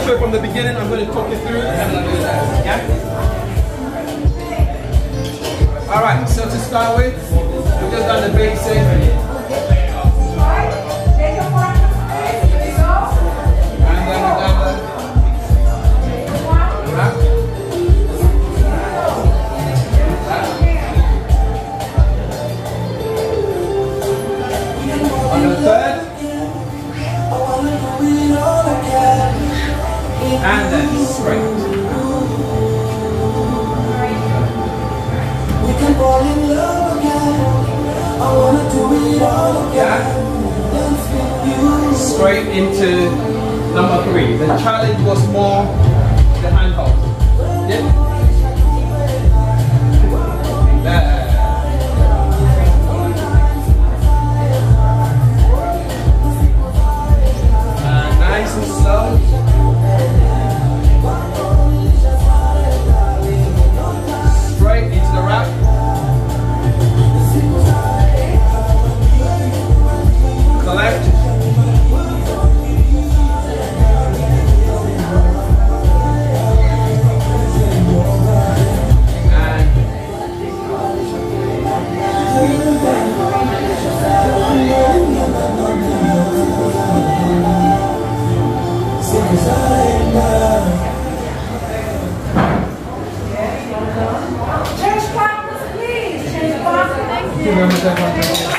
So from the beginning, I'm going to talk you through. Yeah? Alright, so to start with, we've just done the basic. And then we've done the... On the third. And then straight. We can fall in love again. I wanna do it all again. Straight into number 3. The challenge was more the handhold. Yeah? There. Nice and slow. Straight into the wrap. Collect. Change partners, please. Change partners. Thank you very much.